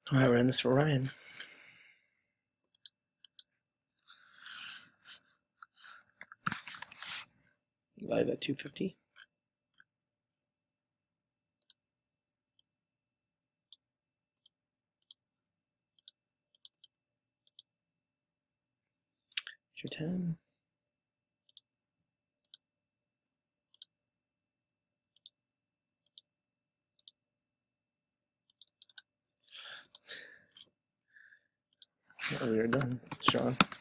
All right, we're in this for Ryan. Live at 250. Your 10. We are done, Sean.